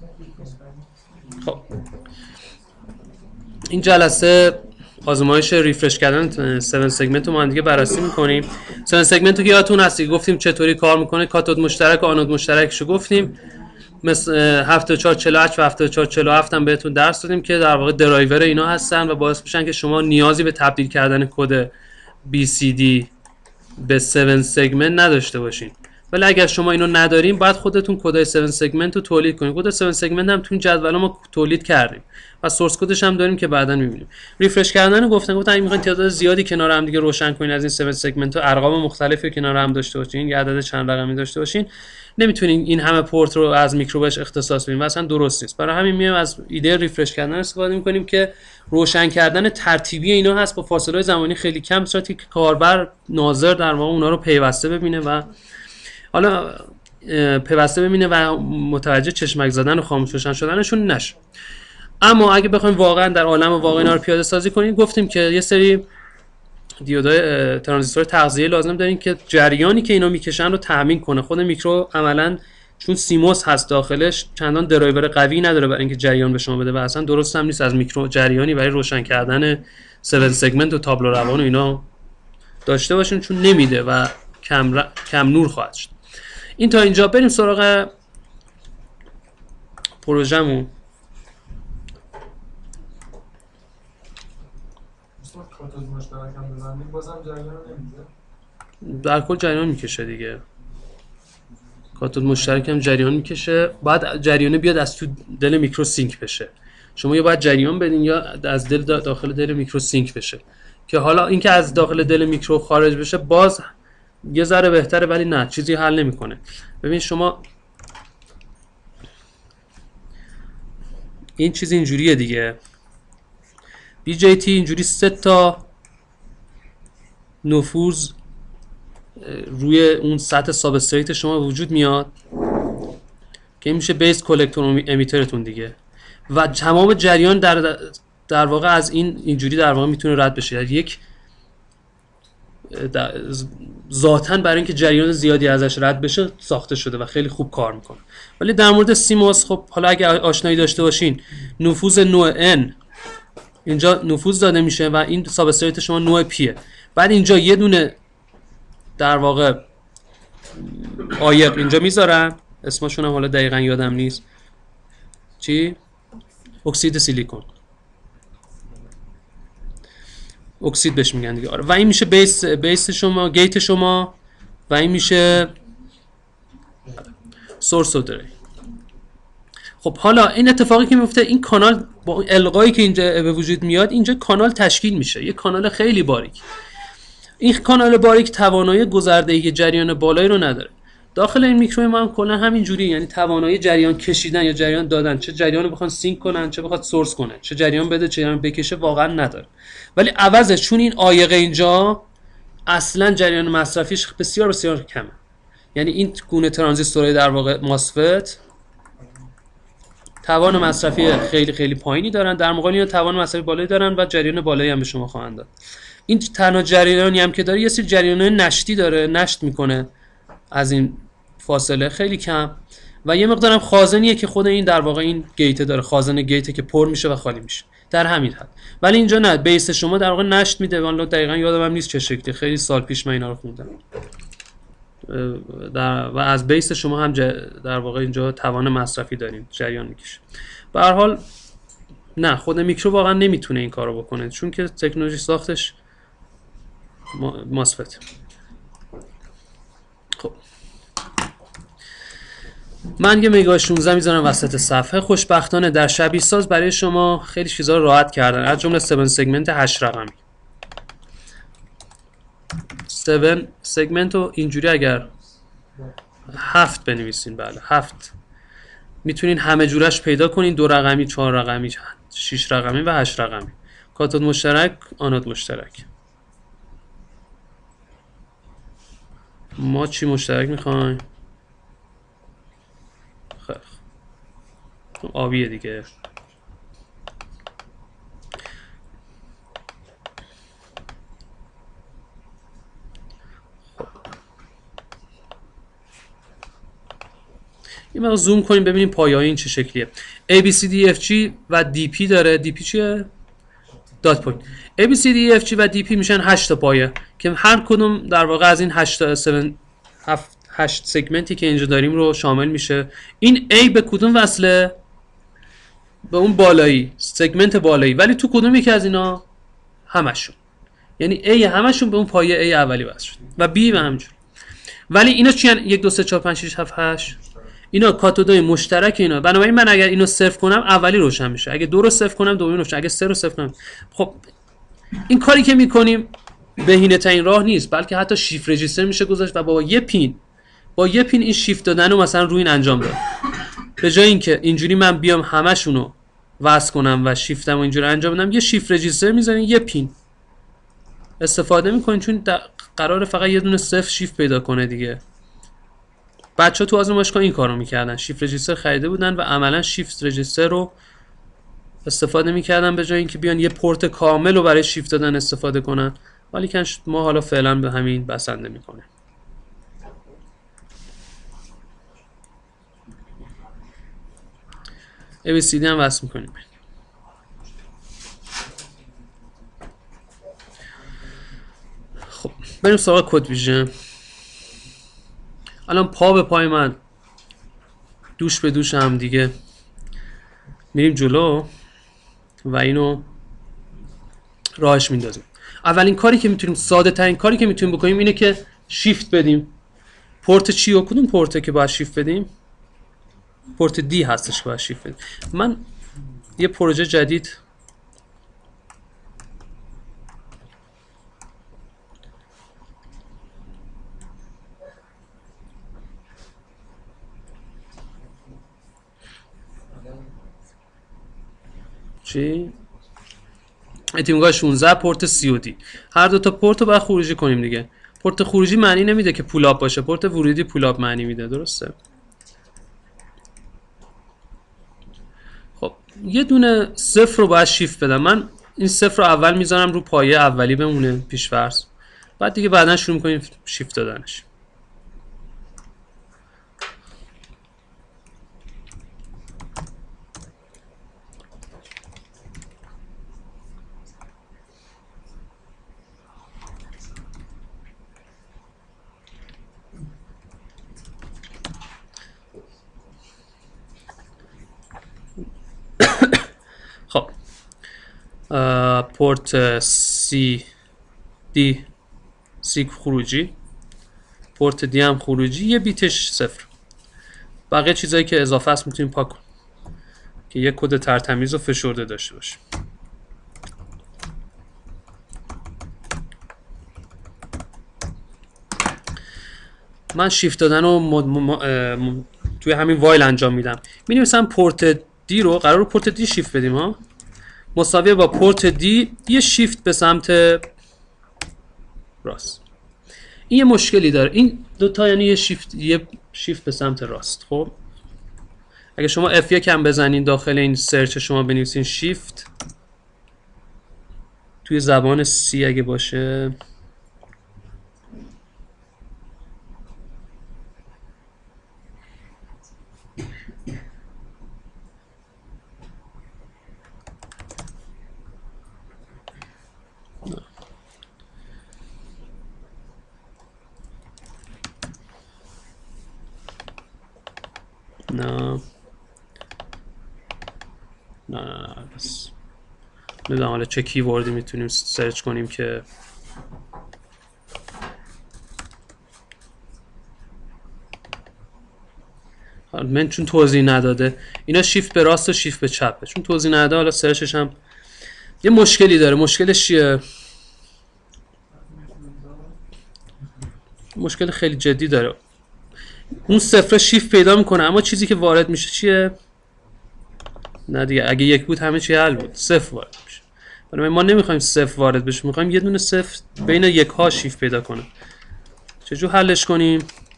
خب این جلسه آزمایش ریفرش کردن 7 سگمنت رو ما هم دیگه بررسی میکنیم. 7 سگمنت رو که یادتون هستی گفتیم چطوری کار میکنه، کاتود مشترک و آنود مشترکش رو گفتیم، مثل 7448 و 7447 هم بهتون درس دادیم که در واقع درایور اینا هستن و باعث میشن که شما نیازی به تبدیل کردن کد BCD به 7 سگمنت نداشته باشین. ولی اگر شما اینو ندارین باید خودتون کدای 7 سگمنت رو تولید کنید. کد 7 سگمنت هم تو این جدول ما تولید کردیم و سورس کدش هم داریم که بعداً می‌بینیم. ریفرش کردن گفتن اگه می‌خواید تعداد زیادی کنار هم دیگه روشن کنین از این 7 سگمنت و ارقام مختلفی کنار هم داشته باشین، یه عدد چند رقمی داشته باشین، نمیتونین این همه پورت رو از میکرو بهش اختصاص بدین و اصلا درست نیست. برای همین میایم از ایده ریفرش کردن استفاده می‌کنیم که روشن کردن ترتیبی اینا هست با فاصله زمانی خیلی کم، صورتی که کاربر ناظر در واقع اونها رو پیوسته ببینه و حالا پیوسته ببینه و متوجه چشمک زدن و خاموش روشن شدنشون نشه. اما اگه بخوایم واقعا در عالم واقع اینا رو پیاده سازی کنیم، گفتیم که یه سری دیودهای ترانزیستور تغذیه لازم داریم که جریانی که اینا میکشن رو تامین کنه. خود میکرو عملاً چون سیموس هست داخلش چندان درایور قوی نداره برای اینکه جریان به شما بده و اصلا درست هم نیست از میکرو جریانی برای روشن کردن 7 سگمنت و تابلو روان و اینا داشته باشین، چون نمیده و کم نور خواهد شد. این تا اینجا. بریم سراغ پروژمون. کاتود مشترک هم بزنیم بازم جریان نمیده. در کل جریان میکشه دیگه. کاتود مشترک هم جریان میکشه. بعد جریانه بیاد از تو دل میکرو سینک بشه. شما یا باید جریان بدین یا از داخل دل میکرو سینک بشه. که حالا اینکه از داخل دل میکرو خارج بشه باز یه ذره بهتره، ولی نه چیزی حل نمیکنه. ببین شما این چیز اینجوریه دیگه. BJT اینجوری 3 تا نفوذ روی اون سطح سابستریت شما وجود میاد که میشه بیس کلکتور امیترتون دیگه و تمام جریان در واقع از اینجوری در واقع میتونه رد بشه. یعنی یک ذاتاً برای اینکه جریان زیادی ازش رد بشه ساخته شده و خیلی خوب کار میکنه. ولی در مورد سیموس خب حالا اگه آشنایی داشته باشین، نفوذ نوع N اینجا نفوذ داده میشه و این سابستریت شما نوع پیه. بعد اینجا یه دونه در واقع عایق اینجا میذارن، اسمشون هم حالا دقیقا یادم نیست چی، اکسید سیلیکون، اکسید بهش میگن دیگه. آره. و این میشه بیس شما، گیت شما، و این میشه سورس درین. خب حالا این اتفاقی که میفته، این کانال با القایی که اینجا به وجود میاد اینجا کانال تشکیل میشه، یه کانال خیلی باریک. این کانال باریک توانایی گذردهی جریان بالایی رو نداره. داخل این میکرو ما هم کلا همین جوری، یعنی توانایی جریان کشیدن یا جریان دادن، چه جریان رو بخوان سینک کنن چه بخواد سورس کنه، چه جریان بده چه جریان بکشه، واقعا نداره. ولی عوضش چون این عایقه اینجا اصلا جریان مصرفیش بسیار بسیار کمه. یعنی این گونه ترانزیستورهای در واقع ماسفت توان مصرفی خیلی خیلی پایینی دارن، در مقابل اینا توان مصرفی بالایی دارن و جریان بالایی هم به شما خواهند داد. این تنها جریانی هم که داره یه سری جریان‌های نشتی داره، نشت میکنه از این فاصله خیلی کم، و یه مقدارم خازنیه که خود این در واقع این گیت داره، خازن گیته که پر میشه و خالی میشه در همین حد. ولی اینجا نه، بیس شما در واقع نشت میده. والله دقیقاً یادم نیست چه شکلی، خیلی سال پیش من اینا رو خوندم. و از بیس شما هم در واقع اینجا توان مصرفی داریم، جریان میکشه. به هر حال نه، خود میکرو واقعا نمیتونه این کارو بکنه چون که تکنولوژی ساختش ماسفت. خب من یه مگا 16 میذارم وسط صفحه. خوشبختانه در شبیه ساز برای شما خیلی چیزا رو راحت کردن، از جمله 7 سگمنت 8 رقمی. 7 سگمنت رو اینجوری اگر 7 بنویسین، بله 7 میتونین همه جورش پیدا کنین، 2 رقمی، 4 رقمی، 6 رقمی و 8 رقمی. کاتود مشترک، آنود مشترک. ما چی مشترک میخوایم؟ خیلی آبیه دیگه. ما زوم کنیم ببینیم پایه‌های این چه شکلیه. A B C D F G و D P داره. D P چیه؟ دات پوینت. A B C D F G و D P میشن 8 تا پایه که هر کدوم در واقع از این 8 سگمنتی که اینجا داریم رو شامل میشه. این A به کدوم وصله؟ به اون بالایی، سگمنت بالایی، ولی تو کدوم یکی از اینا؟ همشون. یعنی A همشون به اون پایه A اولی وصل شد و B به همجور. ولی اینا چی هن؟ 1 2 3 4 5 6 7 8 اینا کاتودای مشترک اینا. بنابراین من اگر اینو صفر کنم اولی روشن میشه، اگه 2 رو صفر کنم دومی روشن، اگه 3 رو صفر کنم. خب این کاری که میکنیم بهینه ترین راه نیست، بلکه حتی شیفت رجیستر میشه گذاشت و با یه پین این شیفت دادن رو مثلا روی این انجام داد. به جای اینکه اینجوری من بیام همشونو وصل کنم و شیفتم و اینجوری انجام بدم، یه شیفت رجیستر میزنین، یه پین استفاده میکنین، چون قراره فقط یه دونه صفر شیفت پیدا کنه دیگه. بچه‌ها تو آزمایشگاه این کارو میکردن، شیفت رجیستر خریده بودن و عملا شیفت رجیستر رو استفاده میکردن به جای اینکه بیان یه پورت کامل رو برای شیفت دادن استفاده کنن. ولی که ما حالا فعلا به همین بسنده میکنه. ABCD هم وصل میکنیم. خب بریم سراغ کد ویژن. الان پا به پای من، دوش به دوش هم دیگه میریم جلو و اینو راهش میندازیم. اولین کاری که میتونیم، ساده ترین کاری که میتونیم بکنیم اینه که شیفت بدیم. پورت چی و کدوم پورته که باید شیفت بدیم؟ پورت دی هستش که باید شیفت بدیم. من یه پروژه جدید چی؟ اتیمگاه 16 پورت سی و دی. هر دو تا پورت رو باید خروجی کنیم دیگه. پورت خروجی معنی نمیده که پول آپ باشه، پورت ورودی پول آپ معنی میده، درسته؟ خب یه دونه صفر رو باید شیفت بدم. من این صفر رو اول میذارم رو پایه اولی بمونه پیش‌فرض، بعد دیگه بعداً شروع می‌کنیم شیفت دادنش. خب پورت سی دی سی خروجی، پورت دی هم خروجی، یه بیتش صفر. بقیه چیزایی که اضافه است میتونیم پاک کنیم که یه کد ترتمیز و فشرده داشته باشه. من شیفت دادن رو توی همین وایل انجام میدم. می‌بینیم مثلا پورت دی رو قرار پورت دی شیفت بدیم ها، مساویه با پورت دی یه شیفت به سمت راست. این یه مشکلی داره، این دو تا یعنی یه شیفت به سمت راست. خب اگه شما F1 هم بزنین داخل این سرچ شما بنویسین شیفت توی زبان C اگه باشه، نه بس نمیدونم حالا چه کیوردی میتونیم سرچ کنیم که من چون توضیح نداده اینا شیفت به راست و شیفت به چپه، چون توضیح نداده حالا سرچش هم یه مشکلی داره. مشکلش چیه؟ مشکل خیلی جدی داره. اون صفر شیفت پیدا میکنه اما چیزی که وارد میشه چیه؟ نه دیگه، اگه یک بود همه چی حل بود، صفر وارد میشه. بنابراین ما نمیخوایم صفر وارد بشه، میخوایم یه دونه صفر بین یک ها شیفت پیدا کنه. چجور حلش کنیم؟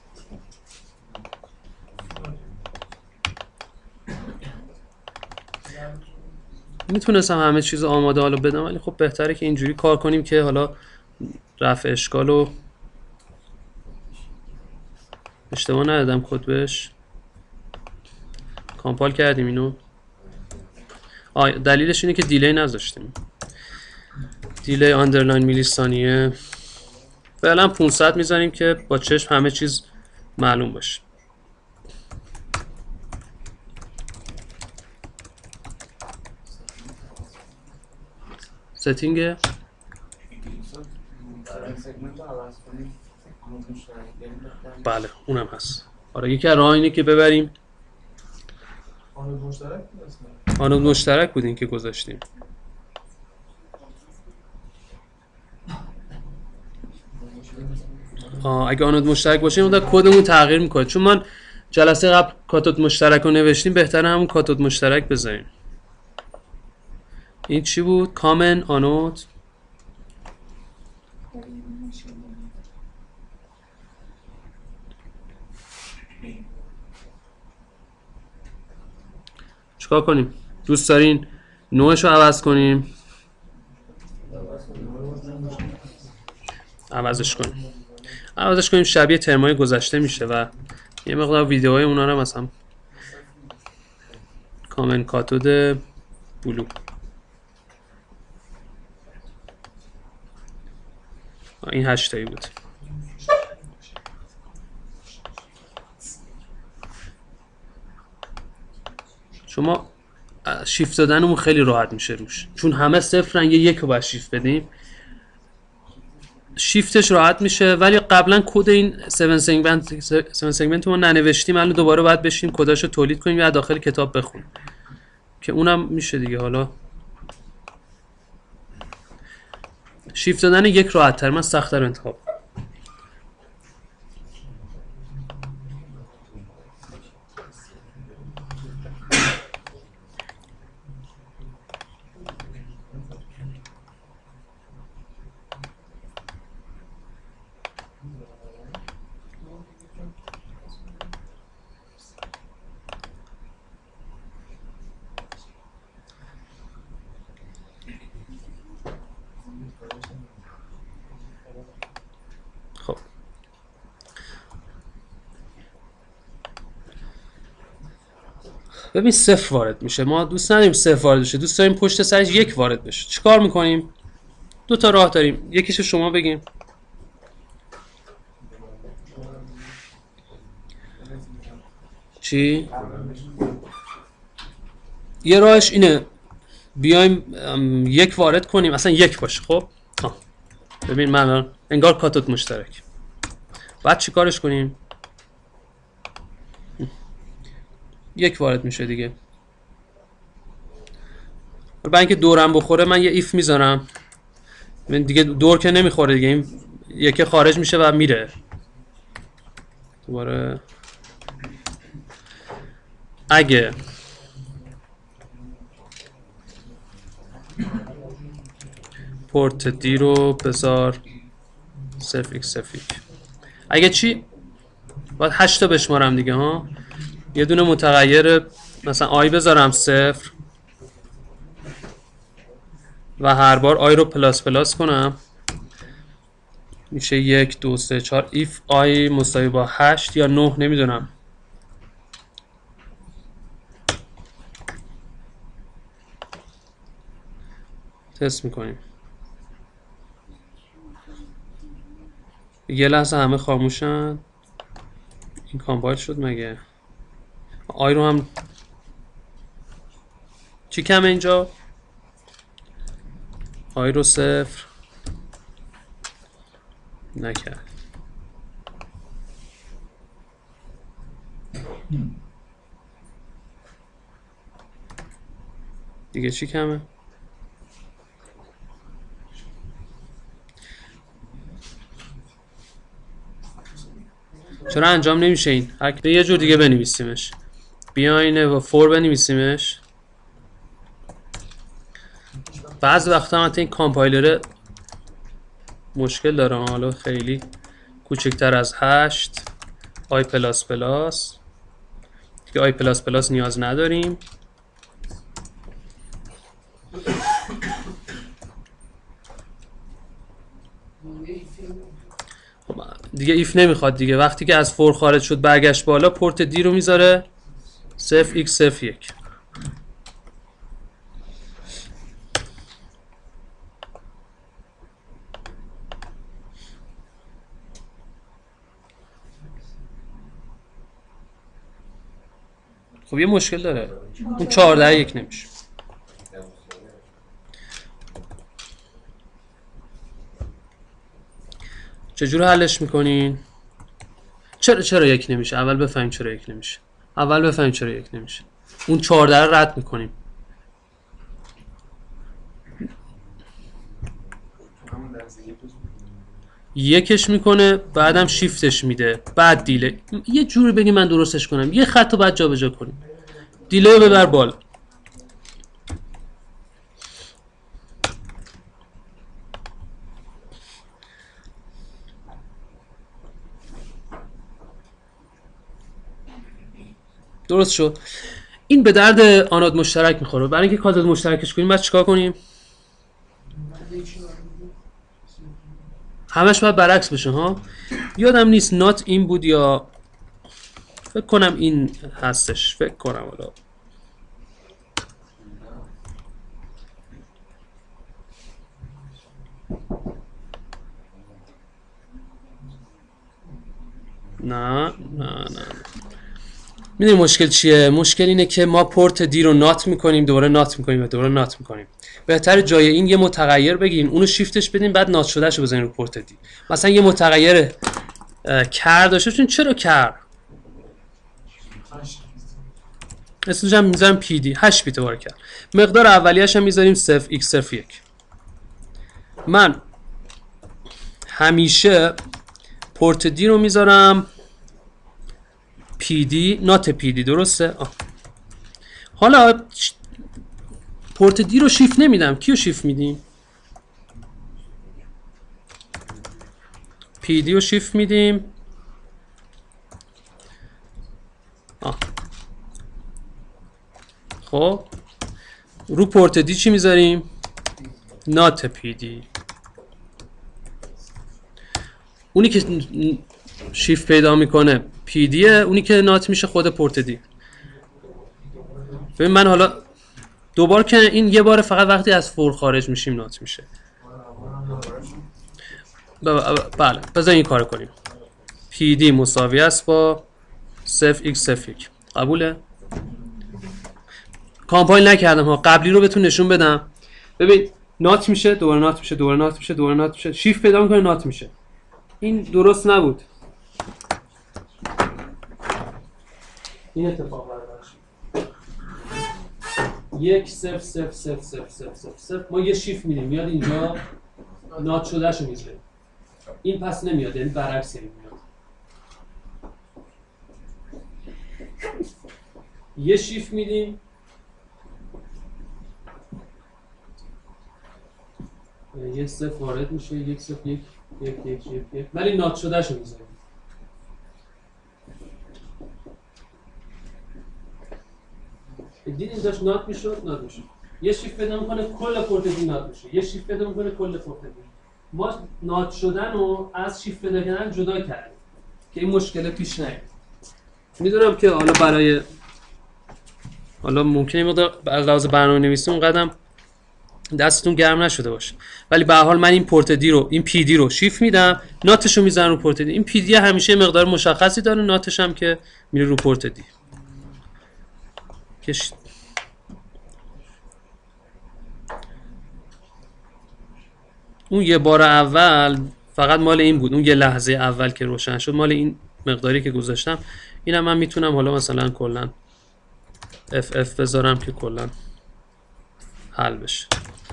میتونستم همه چیز آماده حالا بدم، ولی خب بهتره که اینجوری کار کنیم که حالا رفع اشکال و اشتباه ندادم کد بهش. کامپایل کردیم اینو. دلیلش اینه که دیلی نذاشتیم. دیلی آندرلاین میلی ثانیه. فعلا 500 میزنیم که با چشم همه چیز معلوم باشه. ستینگ بله اونم هست. آره یکی از راه اینه که ببریم آنود مشترک بود این که گذاشتیم. اگه آنود مشترک باشه اون کدمون تغییر میکنه، چون من جلسه قبل کاتود مشترک رو نوشتیم، بهتره همون کاتود مشترک بذاریم. این چی بود؟ کامن آنود چیکار کنیم؟ دوست دارین نوعش رو عوض کنیم؟ عوضش کنیم شبیه ترمای گذشته میشه و یه مقدار ویدیوهای اونا رو مثلا کامن کاتود بلو. این 8 تایی بود. شما شیفت دادنمون خیلی راحت میشه روش، چون همه صفرن، یه یک رو باید شیفت بدیم، شیفتش راحت میشه. ولی قبلا کد این 7 سگمنت رو ننوشتیم، الان دوباره باید بشیم کداشو تولید کنیم یا داخل کتاب بخونیم که اونم میشه دیگه. حالا شیفت دادن یک راحت تر، من سخت تر انتخاب. خب ببین صفر وارد میشه، ما دوست نداریم صفر وارد بشه، دوست داریم پشت سرش یک وارد بشه. چیکار میکنیم؟ دو تا راه داریم، یکیشو شما بگیم. چی؟ یه راهش اینه بیایم یک وارد کنیم، اصلا یک باشه. خب ببین من انگار کاتود مشترک. بعد چی کارش کنیم؟ یک وارد میشه دیگه. برای اینکه دورم بخوره من یه ایف میذارم، من دیگه دور که نمیخوره دیگه، این یکی خارج میشه و میره دوباره. اگه پورت دی رو بذار صفر. اگه چی؟ باید 8 تا بشمارم دیگه ها. یه دونه متغیر مثلا آی بذارم 0 و هر بار آی رو پلاس کنم، میشه 1 2 3 4. ایف آی مساوی با 8 یا 9 نمیدونم. تست میکنیم. یه لحظه همه خاموشن. این کامپایل شد مگه؟ آی رو هم چی کمه اینجا؟ آی رو 0 نکرد. دیگه چی کمه؟ چرا انجام نمیشه این؟ یه جور دیگه بنویسیمش. بیاین و فور بنویسیمش. بعضی وقتا حتی این کامپایلر مشکل داره، حالا خیلی کوچکتر از 8 آی پلاس پلاس که آی پلاس پلاس نیاز نداریم. دیگه ایف نمیخواد دیگه. وقتی که از فور خارج شد برگشت بالا، پورت دی رو میذاره صفر x صفر یک. خب یه مشکل داره، اون 14 یک نمیشه. چجور حلش میکنین؟ چرا یک نمیشه؟ اول بفهمیم چرا یک نمیشه. اون 14 رو رد میکنیم. یکش میکنه، بعدم شیفتش میده، بعد دیله. یه جوری بگی من درستش کنم، یه خط رو بعد جابجا کنیم. دیله رو ببر بالا. درست شد. این به درد آنود مشترک میخوره. برای اینکه کاتود مشترکش کنیم بعد چیکار کنیم؟ همش باید برعکس بشه ها. یادم نیست نات این بود یا فکر کنم این هستش. فکر کنم حالا نه. میدونی مشکل چیه؟ مشکل اینه که ما پورت دی رو نات میکنیم، دوباره نات میکنیم و دوباره نات میکنیم. بهتره جای این یه متغیر بگیم، اونو شیفتش بدیم، بعد نات شدهشو بزنیم رو پورت دی. مثلا یه متغیر کر داشته باشین. چرا کر؟ اسمش هم میذارم پی دی 8 بیت وار کرد. مقدار اولیه‌اش هم میذاریم 0 x 0 1. من همیشه پورت دی رو میذارم پی دی نات پی دی. درسته؟ حالا پورت دی رو شیفت نمیدم. کیو شیفت میدیم؟ پی دی رو شیفت میدیم. خب رو پورت دی چی میذاریم؟ نات پی دی. اونی که شیفت پیدا میکنه پی دیه، اونی که نات میشه خود پورت دی. ببین من حالا دوبار که این یه بار فقط وقتی از فور خارج میشیم نات میشه. بله بذار این کار کنیم. پی دی مساوی است با 0 x 0 1. قبوله؟ کامپایل نکردم ها، قبلی رو بهتون نشون بدم. ببین نات میشه، دوباره نات میشه، دوباره نات میشه، دوباره نات میشه، شیفت پیدا میکنه نات میشه. این درست نبود. این اتفاق برابرش 1 0 0 0 0 0 0. ما یه شیفت میدیم میاد اینجا نات شدهشو میذاریم. این پس نمیاد، یعنی برعکس میاد. یه شیفت میدیم یک صفر وارد میشه، 1 0 1 1 1 1 ولی نات شدهشو میذاریم. دیدین داشت نات میشد. یه شیفت پیدا میکنه کل پورت دی نات میشه، یه شیفت پیدا میکنه کل پورت دی. ما نات شدن رو از شیفت پیدا کردن جدا کردیم که این مشکل پیش نیاد. میدونم که حالا برای ممکنه مقدار از لحاظ برنامه‌نویسی اون قدم دستتون گرم نشده باشه، ولی به هر حال من این پورت دی رو، این پی دی رو شیفت میدم، ناتش رو میذارم رو پورت دی. این پی دی همیشه مقدار مشخصی داره، ناتش هم که میره رو پورت دی. اون یه بار اول فقط مال این بود، اون یه لحظه اول که روشن شد مال این مقداری که گذاشتم. اینم من میتونم حالا مثلا کلا اف بذارم که کلا حل بشه.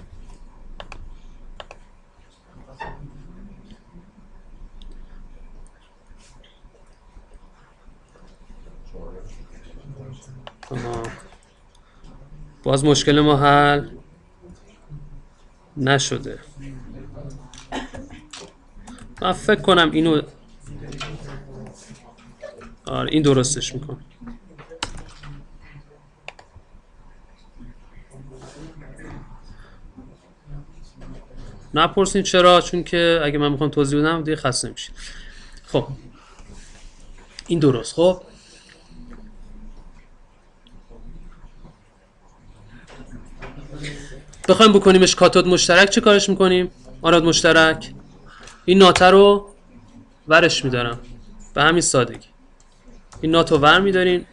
باز مشکل ما حل نشده. من فکر کنم اینو این درستش میکنه. نپرسین چرا، چون که اگه من میخوام توضیح بدم دیگه خسته میشین. خب این درست. خب بخوایم بکنیمش کاتود مشترک چه کارش میکنیم؟ آنود مشترک این ناته رو ورش میدارم به همین سادگی. این نات رو ور میداریم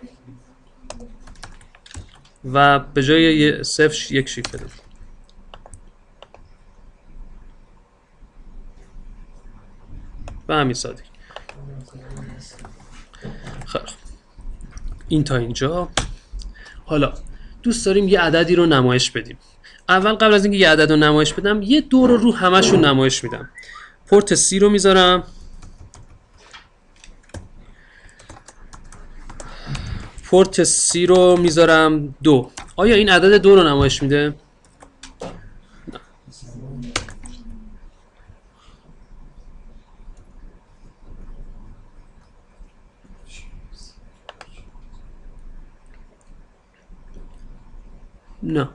و به جای 0 یک شیفت بدیم. به همین سادگی. خیلی این تا اینجا. حالا دوست داریم یه عددی رو نمایش بدیم. اول قبل از اینکه یه عدد رو نمایش بدم یه دو رو همشون نمایش میدم. پورت سی رو میذارم، پورت سی رو میذارم 2. آیا این عدد 2 رو نمایش میده؟ نه.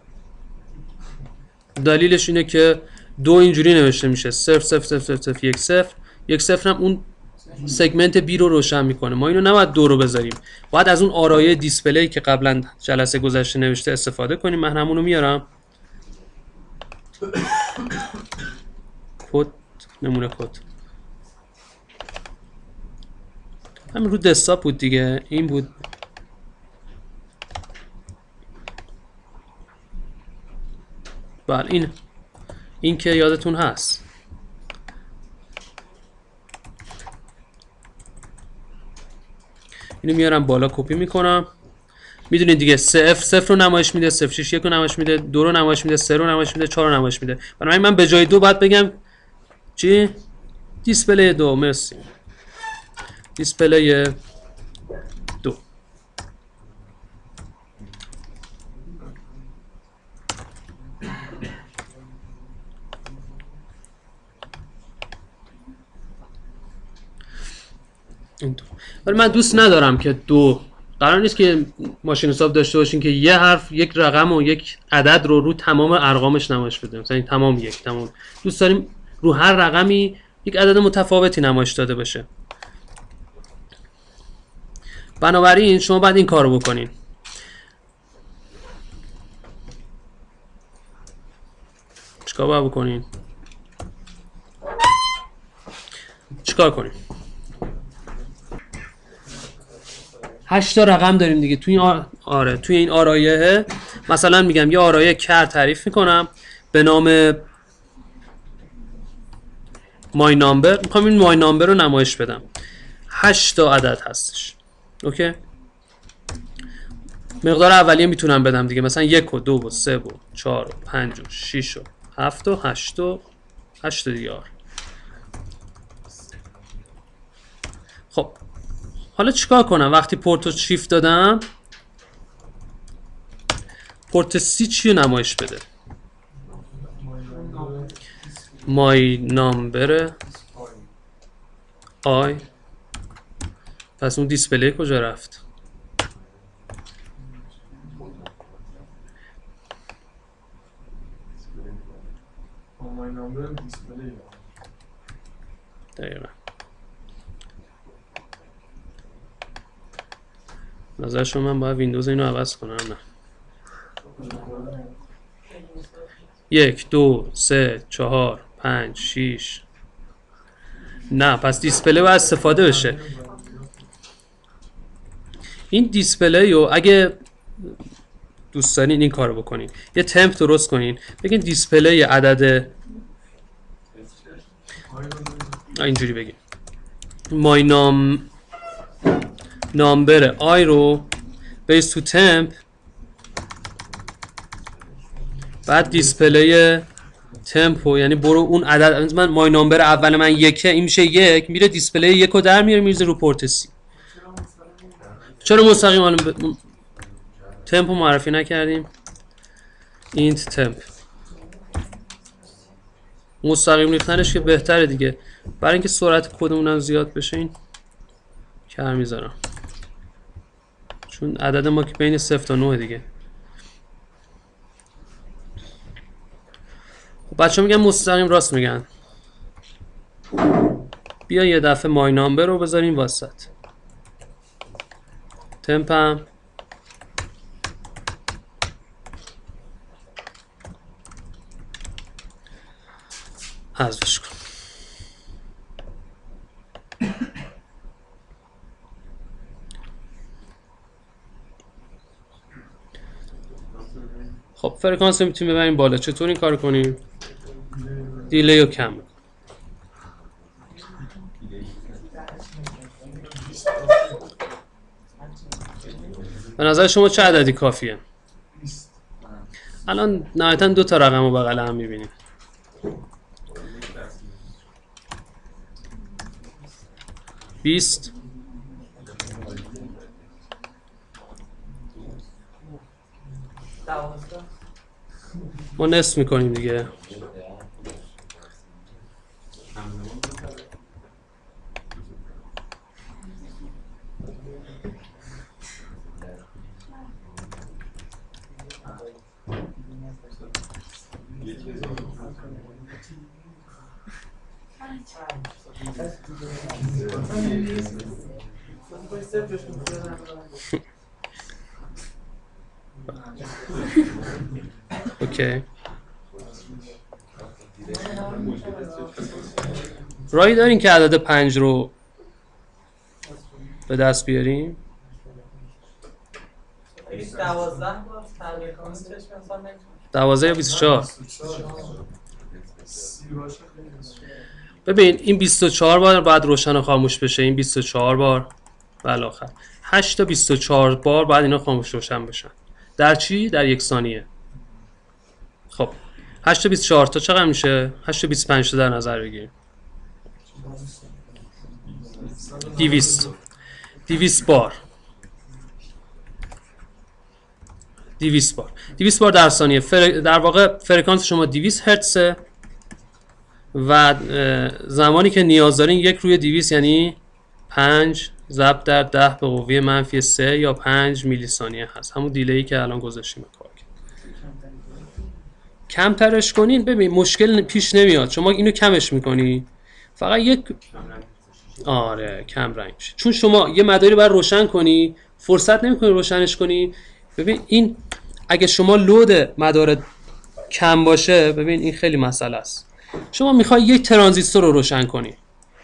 دلیلش اینه که 2 اینجوری نوشته میشه 0 0 0 0 0 1 0. 1 0 هم اون سگمنت B رو روشن میکنه. ما اینو نباید 2 رو بذاریم، باید از اون آرایه دیسپلی که قبلا جلسه گذشته نوشته استفاده کنیم. من همونو میارم کد، نمونه کد همین رو دسکتاپ بود دیگه، این بود. بله این که یادتون هست. اینو میارم بالا کپی میکنم. میدونید دیگه 0 رو نمایش میده، 0 6 1 رو نمایش میده، 2 رو نمایش میده، 3 رو نمایش میده، 4 رو نمایش میده. بنابراین من به جای 2 باید بگم چی؟ دیسپلی 2. مرسی. دیسپلی 2. ولی من دوست ندارم که 2، قرار نیست که ماشین حساب داشته باشین که یه حرف، یک رقم و یک عدد رو تمام ارقامش نمایش بده. مثلا تمام یک، تمام. دوست داریم رو هر رقمی یک عدد متفاوتی نمایش داده باشه. بنابراین شما باید این کارو بکنین. چیکار باید بکنین؟ چیکار کنیم؟ 8 تا رقم داریم دیگه توی این توی این آرایه. مثلا میگم یه آرایه کر تعریف میکنم به نام مای نامبر. میخوام این مای نامبر رو نمایش بدم. 8 تا عدد هستش. اوکی؟ مقدار اولیه میتونم بدم دیگه، مثلا 1 و 2 و 3 و 4 و 5 و 6 و 7 و 8 و 8 دیار. خب حالا چیکار کنم؟ وقتی پورت رو شیفت دادم، پورت سی چی رو نمایش بده؟ مای نامبر آی. پس اون دیسپلی کجا رفت؟ دقیقا. نظر شما من باید ویندوز اینو عوض کنم؟ نه. 1 2 3 4 5 6. نه، پس دیسپلی باید استفاده بشه. این دیسپلی رو اگه دوست دارین این کارو بکنین، یه تمپ درست کنین، بگین دیسپلی عدد، اینجوری بگین مای نامبر آی رو بیس تو تمپ، بعد دیسپلی تمپو، یعنی برو اون عدد. من مای نامبر اول من 1، این میشه 1، میره دیسپلی 1 رو در میاره میرزه رو پورت سی. چرا مستقیم تمپو معرفی نکردیم؟ اینت تمپ مستقیم ریختنش که بهتره دیگه، برای اینکه سرعت کدمون هم زیاد بشه. این کر میذارم چون عدد ما که بین 0 تا 9 دیگه. بچه ها میگن مستقیم، راست میگن. بیا یه دفعه مای نامبر رو بذاریم واسط، تمپم حذفش کن. خب فرکانس رو میتونیم ببریم بالا. چطور این کار کنیم؟ دیلی رو کم. به نظر شما چه عددی کافیه؟ الان نهایتا 2 تا رقم رو بغل هم میبینیم. بیست، ما نصف میکنیم دیگه. اوکی. راهی دارین که عدد 5 رو به دست بیاریم؟ 12 یا 24؟ ببین این 24 بار باید روشن و خاموش بشه، این 24 بار و الاخر 8 تا 24 بار باید اینا خاموش روشن بشن. در چی؟ در یک ثانیه. خب 8 تا 24 تا چقدر میشه؟ 8 تا 25 تا در نظر بگیریم. 200 بار 200 بار در ثانیه. در واقع فرکانس شما 200 هرتزه و زمانی که نیاز دارین 1/200 یعنی 5 ضرب در 10 به قوه منفی 3 یا 5 میلی ثانیه هست. همون دیلی که الان گذاشتیم کار. کمترش کنین ببین مشکل پیش نمیاد. شما اینو کمش میکنی فقط یک کم رنگ میشه. چون شما یه مداری باید روشن کنی، فرصت نمیکنی روشنش کنی. ببین این اگه شما لود مدار کم باشه، ببین این خیلی مسئله است. شما میخوای یک ترانزیستور رو روشن کنی،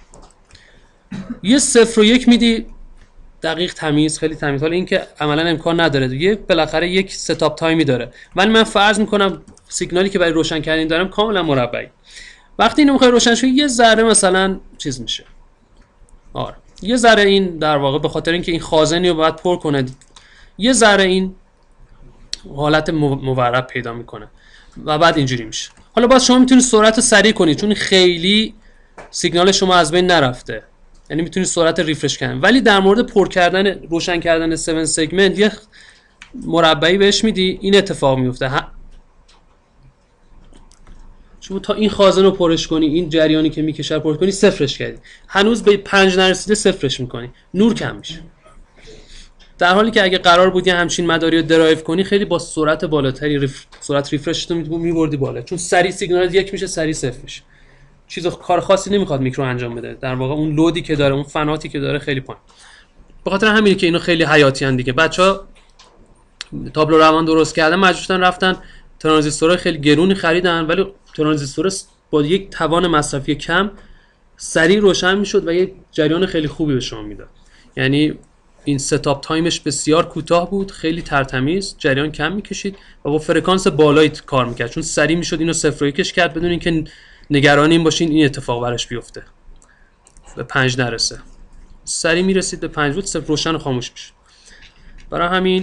یه 0 و 1 میدی دقیق تمیز، خیلی تمیز. حالا این که عملا امکان نداره، یه بالاخره یک ستاپ تایمی داره. ولی من فرض میکنم سیگنالی که برای روشن کردن دارم کاملا مربعی. وقتی اینو میخوای روشن کنی یه ذره مثلا چیز میشه. یه ذره این در واقع به خاطر اینکه این خازنی رو باید پر کنه، یه ذره این حالت مورب پیدا میکنه و بعد اینجوری میشه. حالا باز شما میتونید سرعت رو سریع کنید چون خیلی سیگنال شما از بین نرفته، یعنی میتونید سرعت ریفرش کنید. ولی در مورد پر کردن روشن کردن 7 سگمنت یه مربعی بهش میدی، این اتفاق میفته. شما تا این خازن رو پرش کنی، این جریانی که میکشه پر کنی، صفرش کردی، هنوز به 5 نرسیده، صفرش میکنی، نور کم میشه. در حالی که اگه قرار بود یه همچین مداری رو درایو کنی، خیلی با سرعت بالاتری سرعت ریفرش رو میبردی بالا، چون سریع سیگنال 1 میشه، سریع 0 میشه. کار خاصی نمیخواد میکرو انجام بده. در واقع اون لودی که داره، اون فناتی که داره خیلی پایین. به خاطر همینه که اینو خیلی حیاتی ان دیگه. بچا تابلو روان درست کردن، مجبورن رفتن ترانزیستورهای خیلی گرونی خریدن، ولی ترانزیستور با یک توان مصرفی کم سریع روشن میشد و یک جریان خیلی خوبی به شما میداد. یعنی این ستاپ تایمش بسیار کوتاه بود، خیلی ترتمیز، جریان کم میکشید و با فرکانس بالایی کار میکرد، چون سریع میشد اینو 0 و 1 کرد بدون اینکه نگران این باشین این اتفاق براش بیفته، به 5 نرسه. سریع میرسید به 5 بود، 0 روشن و خاموش میشه. برای همین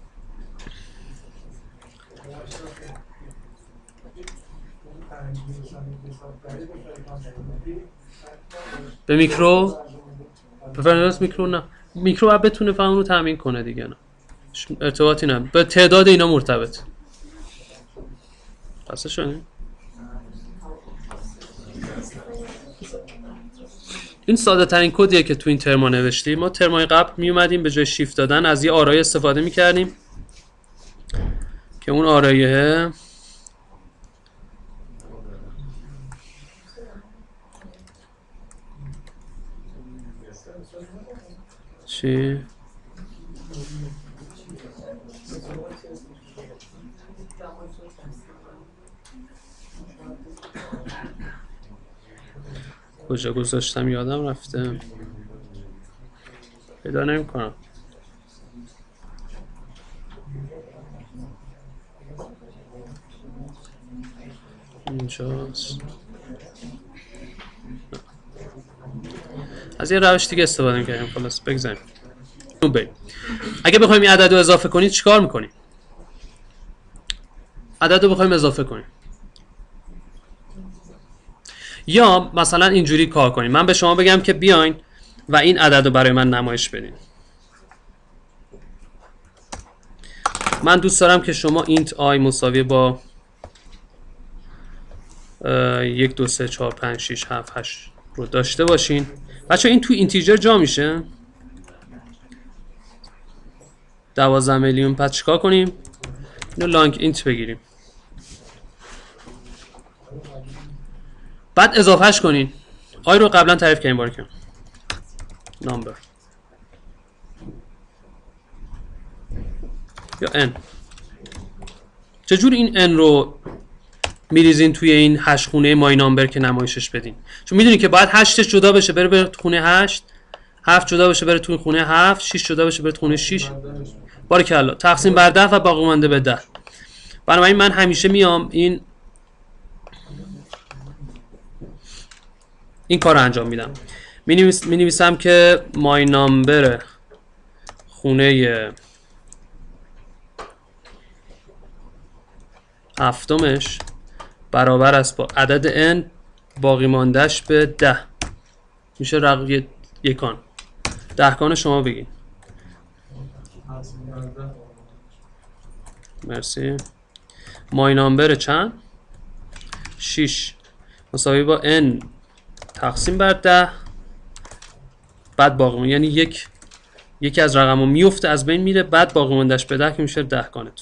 به میکرو، به فرناندس میکرو نه، میکرو باید بتونه فهم رو تامین کنه دیگه، نه ارتباطی نه، به تعداد اینا مرتبط. پسه شدیم. این ساده ترین کدیه که تو این ترما نوشتیم. ما ترمای قبل می اومدیم به جای شیفت دادن از یه آرای استفاده می کردیم که اون آرایه چی؟ کجا گذاشتم یادم رفته، پیدا نمی‌کنم. اینجاست. از یه روش دیگه استفاده می‌کنیم. خلاص بگذاریم. اگه بخوایم این عدد رو اضافه کنید چیکار می‌کنیم؟ عدد رو بخوایم اضافه کنیم یا مثلا اینجوری کار کنیم، من به شما بگم که بیاین و این عدد رو برای من نمایش بدین. من دوست دارم که شما int i مساوی با 1 2 3 4 5 6 7 8 رو داشته باشین. بچه این تو اینتیجر جا میشه 12 میلیون. پس چیکار کنیم؟ اینو لانگ اینت بگیریم، بعد اضافهش کنین. آی رو قبلا تعریف کردیم بار کنم نامبر یا n. چجور این n رو میریزین توی این 8 خونه مای نامبر که نمایشش بدین؟ چون میدونی که باید 8 جدا بشه بره تو خونه 8، 7 جدا بشه بره تو خونه 7، 6 جدا بشه بره تو خونه 6. بارکالله. تقسیم بر 10 و باقی مانده به 10. بنابراین من همیشه میام این کار رو انجام میدم. می نویسم که مای نامبر خونه هفتمش برابر است با عدد n باقی ماندهش به 10 میشه رقم یکان. 10 کان شما بگین. مرسی. مای نامبر چند؟ 6 مساوی با n تقسیم بر 10 بعد باقی مانده، یعنی یکی از رقم‌ها میفته از بین میره بعد باقی ماندهش به 10 که میشه 10 کانتون.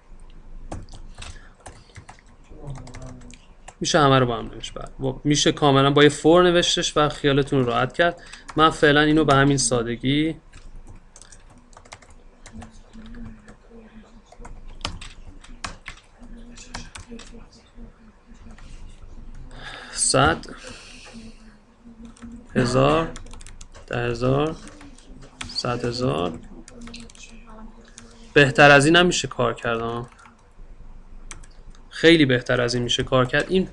میشه همه رو با هم نوشت. میشه کاملا با یه فور نوشتش و خیالتون رو راحت کرد. من فعلا اینو به همین سادگی صد 1000 10,000 100,000. بهتر از این هم میشه کار کرد. خیلی بهتر از این میشه کار کرد. این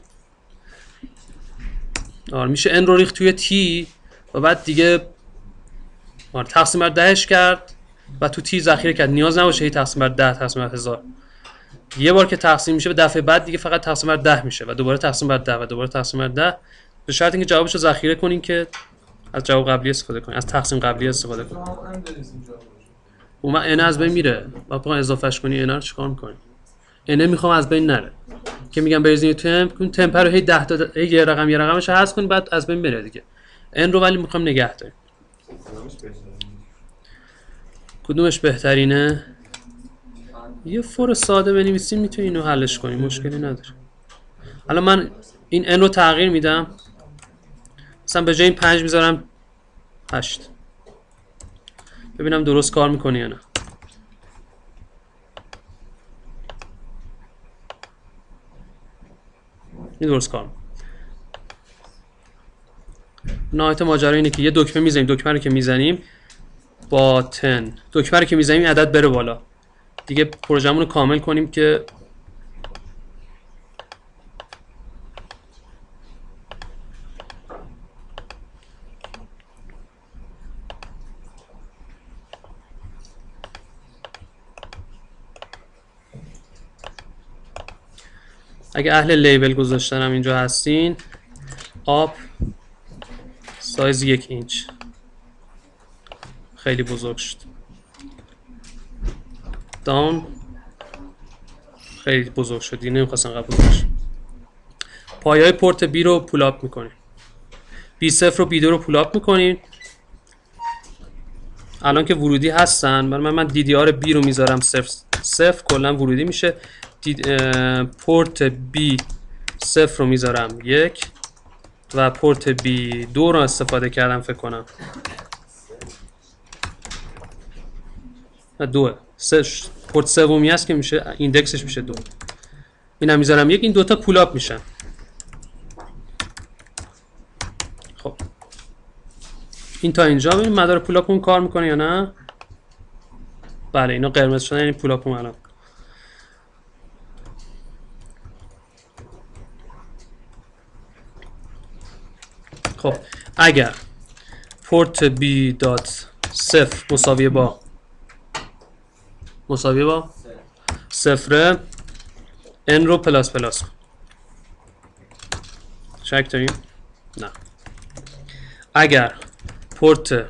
میشه n رو ریخت توی t و بعد دیگه تقسیم بر 10ش کرد و تو t ذخیره کرد. نیاز نباشه هی تقسیم بر 10 تقسیم بر 1000. یه بار که تقسیم میشه به دفعه بعد دیگه فقط تقسیم بر 10 میشه و دوباره تقسیم بر 10 و دوباره تقسیم بر 10، به شرط اینکه جوابش رو ذخیره کنین که از جواب قبلی استفاده کنین، از تقسیم قبلی استفاده کنین. اون n از بین میره. بعد بخوام اضافهش کنی n رو چیکار می‌کنی؟ n میخوام از بین نره که میگم بریزین تمپ رو هی 10 تا یه رقمش رو حذف کنید بعد از بین بره دیگه. n رو ولی میخوام نگه داریم. کدومش بهترینه؟ یه فور ساده بنویسیم میتونی اینو حلش کنیم، مشکلی نداره. الان من این n رو تغییر میدم، مثلا به جای این 5 میذارم 8. ببینم درست کار میکنه یا نه. این درست کار میکنه. نهایت ماجرا اینه که یه دکمه میزنیم، دکمه رو که میزنیم با 10 دکمه رو که میزنیم این عدد بره بالا. دیگه پروژمون رو کامل کنیم که اگه اهل لیبل گذاشتنم اینجا هستین، آپ سایز 1 اینچ خیلی بزرگ شد. داون خیلی بزرگ شد، دیگه نمیخواستن قبل بزرگ شد. پایه‌های پورت بی رو پول آپ میکنیم. B0 رو B2 رو پول آپ میکنیم. الان که ورودی هستن من DDR B رو میذارم 0 کلا ورودی میشه. پورت B0 رو میذارم 1 و پورت B2 رو استفاده کردم فکر کنم. دوه پورت سومی هست که میشه ایندکسش میشه 2. اینم میذارم 1. این دوتا پول آپ میشن. این تا اینجا ببین مدار پولابمون کار میکنه یا نه. بله اینا قرمز شدن یعنی پولابمون الان. خب اگر پورت بی دات صفر مساویه با صفره ان رو پلاس پلاس کن. شک داریم؟ نه. اگر پورت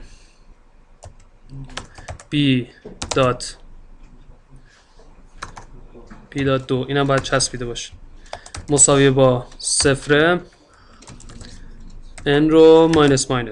بی دات دو اینم باید چسبیده باشه مساویه با صفره ان رو ماینس کن.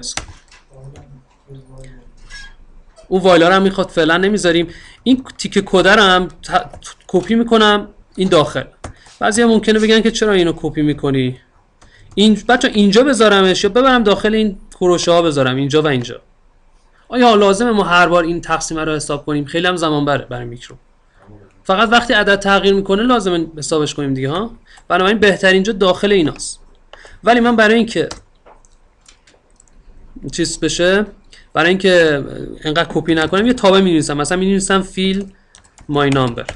اون وایلا رو هم میخواد فعلا نمیذاریم. این تیکه کد رو هم کپی میکنم این داخل. بعضیا ممکنه بگن که چرا اینو کپی میکنی؟ این بچا اینجا بذارمش یا ببرم داخل این کروشه ها بذارم اینجا و اینجا؟ آیا لازمه ما هر بار این تقسیمه رو حساب کنیم؟ خیلی هم زمان بره برای میکرو. فقط وقتی عدد تغییر میکنه لازمه حسابش کنیم دیگه ها. بنابراین بهترین جا داخل ایناست. ولی من برای اینکه چیز بشه، برای اینکه اینقدر کپی نکنم یه تابع می‌نویسم. مثلا می‌نویسم فیل مای نامبر،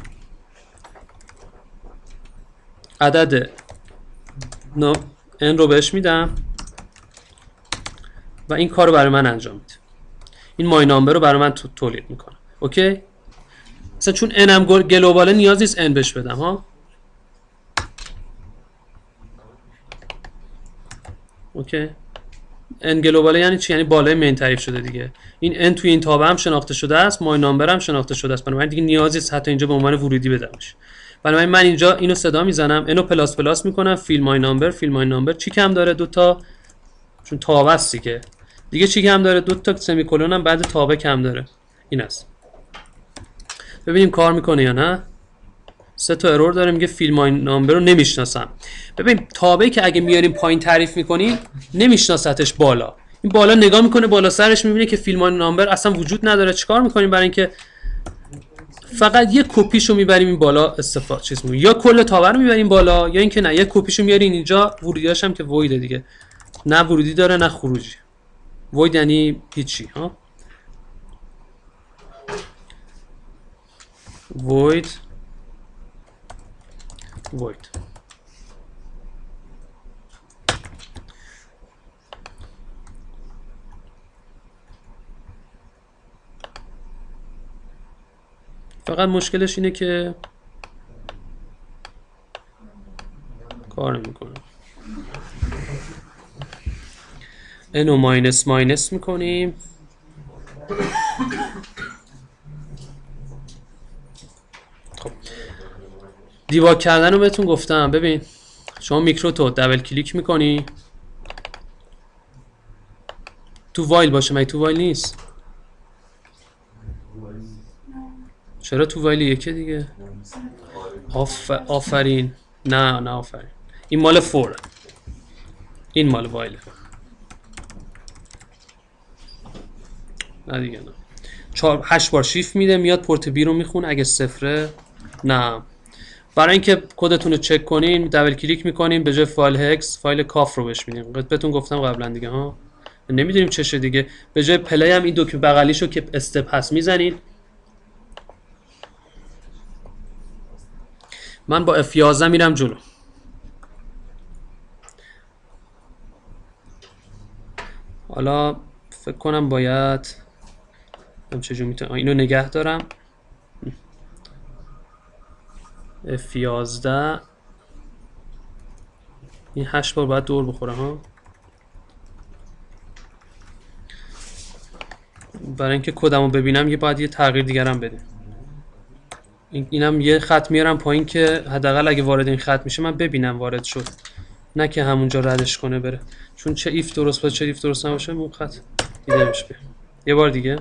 عدد ان رو بهش میدم و این کار رو برای من انجام میده. این مای نامبر رو برای من تولید میکنه. اوکی؟ مثلا چون ان هم گلوباله نیاز نیست ان بهش بدم ها. اوکی؟ ان گلوباله یعنی چی؟ یعنی بالای مین تعریف شده دیگه. این ان توی این تابع هم شناخته شده است، مای نامبر هم شناخته شده است. بنابراین دیگه نیازی نیست حتی اینجا به عنوان ورودی بدمش. بنابراین من اینجا اینو صدا میزنم، اینو پلاس پلاس میکنم، فیل مای نامبر چی کم داره؟ دو تا، چون تابع است دیگه چی کم داره؟ دو تا سمی کلون هم بعد تابع کم داره. این است. ببینیم کار میکنه یا نه. سه تا ارور داره میگه فیل مای نامبر رو نمیشناسم. ببین تابعی که اگه میاریم پایین تعریف میکنیم نمیشناستش بالا. این بالا نگاه میکنه بالا سرش میبینه که فیل مای نامبر اصلا وجود نداره. چیکار میکنیم؟ برای اینکه فقط یه کپیشو میبریم این بالا استفاده چیز میگه، یا کل تابع رو میبریم بالا یا اینکه نه یه کپیشو میارین اینجا. ورودیاش هم که وید دیگه، نه ورودی داره نه خروجی. وید یعنی هیچی ها. void فقط مشکلش اینه که کار نمیکنه. اینو ماینس میکنیم. خب دیباگ کردن رو بهتون گفتم. ببین شما میکرو تو دبل کلیک میکنی تو وایل باشه، مگه تو وایل نیست؟ چرا تو وایل یکه دیگه؟ آفرین. نه آفرین. این مال فور، این مال وایل. نه دیگه نه. 8 بار شیفت میده میاد پورت بی رو میخونه. اگه صفره نه. برای اینکه کدتون رو چک کنین دبل کلیک میکنین، به جای فایل هکس فایل کاف رو بهش میدین. بهتون گفتم قبلا دیگه ها. نمیدونیم چشه دیگه. به جای پلی هم این دو که بغلیشو که استپ هست میزنین. من با F11 میرم جلو. حالا فکر کنم باید چجور میتونم اینو نگه دارم. F11 این 8 بار باید دور بخوره ها. برای اینکه کدمو ببینم باید یه تغییر دیگرم بده. اینم یه خط میارم پایین که حداقل اگه وارد این خط میشه من ببینم وارد شد، نه که همونجا ردش کنه بره. چون چه ایف درست باشه چه ایف درست نباشه اون خط دیده نمیشه. یه بار دیگه.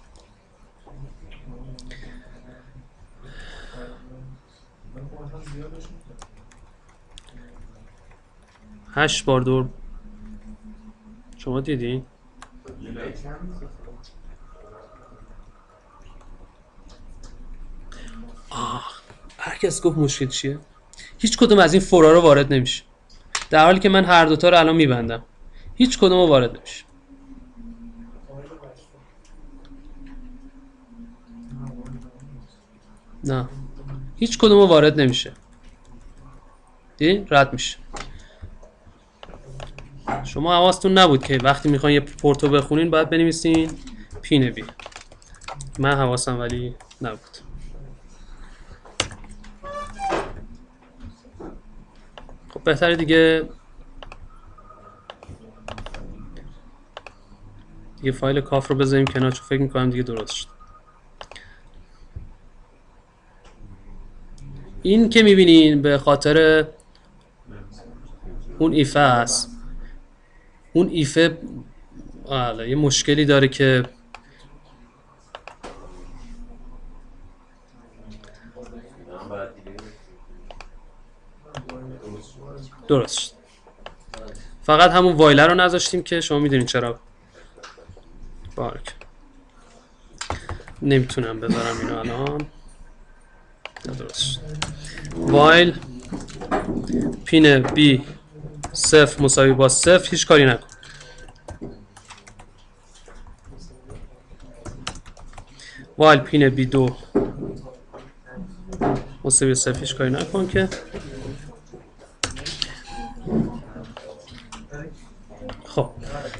هشت بار دور شما دیدین؟ هر کس گفت مشکل چیه؟ هیچ کدوم از این فورا رو وارد نمیشه، در حالی که من هر دوتا رو الان میبندم. هیچ کدوم رو وارد نمیشه. نه هیچ کدوم وارد نمیشه، دیدین رد میشه. شما حواستون نبود که وقتی میخواین یه پورتو بخونین باید بنویسین پین بی. من حواسم ولی نبود. خب بهتره دیگه فایل کاف رو بذاریم کنار، چون فکر میکنم دیگه درست شد. این که میبینین به خاطر اون ایفه است. اون ایفه یه مشکلی داره که درست شد. فقط همون وایلر رو نذاشتیم که شما میدونین چرا. بارک نمیتونم بذارم اینو الان. درست شد. وایل پین بی صفر مساوی با صفر، هیچ کاری نکن. وایل پین بی دو مساوی صفر، هیچ کاری نکن که خب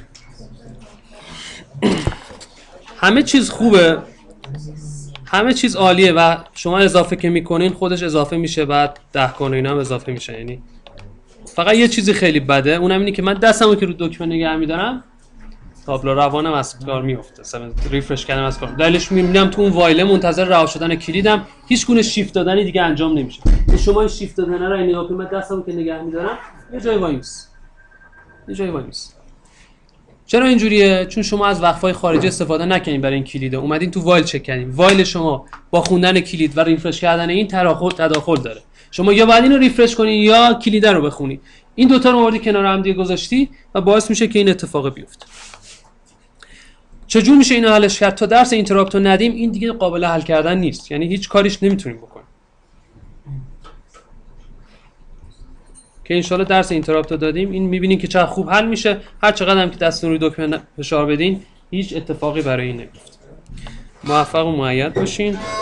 همه چیز خوبه، همه چیز عالیه و شما اضافه که میکنین خودش اضافه میشه، بعد 10 کن اینا هم اضافه میشه. یعنی فقط یه چیزی خیلی بده، اونم اینه که من دستمو که رو دکمه نگه میدارم تابلو روانم از کار میفته، ریفرش کردم از کار. دلیلش میبینم تو اون وایله منتظر رها شدن کلیدم، هیچ گونه شیفت دادنی دیگه انجام نمیشه. شما این شیفت دادن رو این نگاه کنید، من دستمو که نگه میدارم یه جای وایس، یه جای وایس. چرا اینجوریه؟ چون شما از وقفه‌های خارجی استفاده نکنین برای این کلید، اومدین تو وایل چک کردین. وایل شما با خوندن کلید و ریفرش کردن این تداخل داره. شما یا باید اینو ریفرش کنین یا کلید رو بخونی. این دوتا رو آوردی کنار هم دیگه گذاشتی و باعث میشه که این اتفاق بیفته. چجور میشه اینو حلش کرد؟ تا درس اینتراپت رو ندیم این دیگه قابل حل کردن نیست، یعنی هیچ کاریش نمیتونیم بکنیم. که انشالله درس اینتراپت رو دادیم، این میبینین که چقدر خوب حل میشه. هر چقدر هم که دستتون روی دکمه فشار بدین هیچ اتفاقی برای این نمیفته. موفق و مؤید باشین.